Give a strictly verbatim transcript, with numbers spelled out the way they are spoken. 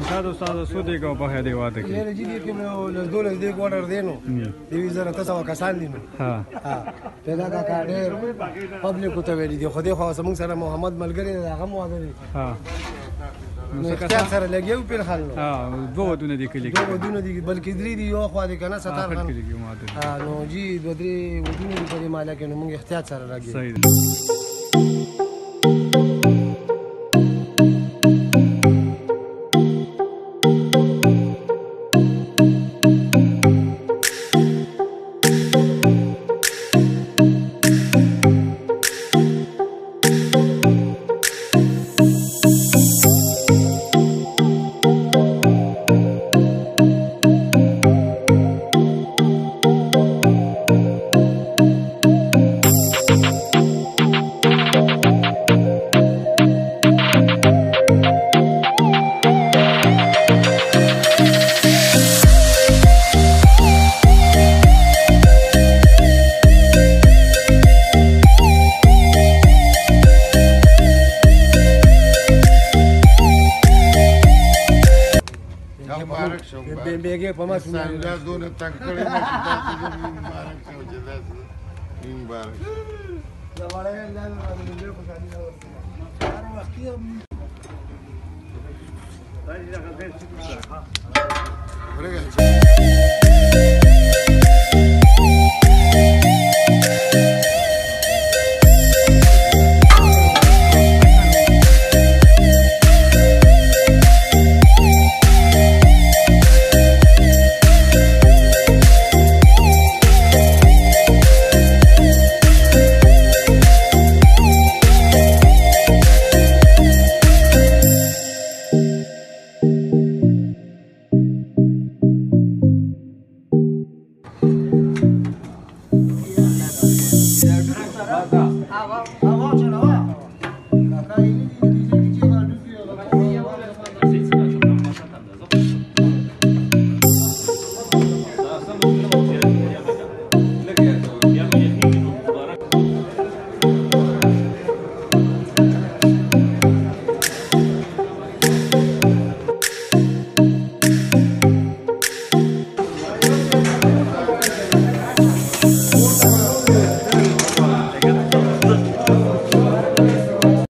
استاد استاد سودی کو په هدي واده کې یاره جی دې کې نو لږ دولس دې کوارټر دی نو دوی زره تاسو کسان دي نو ها ها پیدا کا کاډر پبلک ته ویلي دي خو دې خو زمونږ سره محمد ملګری هغه مو واده دي ها نو اختیار سره لګیو په حال نو ها دوه ودونه دي کلی دوه ودونه دي بلکې درې دي یو خو دې کنه ستار خان ها نو جی دوه درې ودونه دي په مالا کې نو موږ احتیاط سره لګیو صحیح بیگه په ما څنګه دا دونه تنګ کړی مې چې تاسو دې مبارک شو چې دا مبارک دا وړه لا له په ځاني دا ورته هر وخت یې دا دې هغه څه ورګه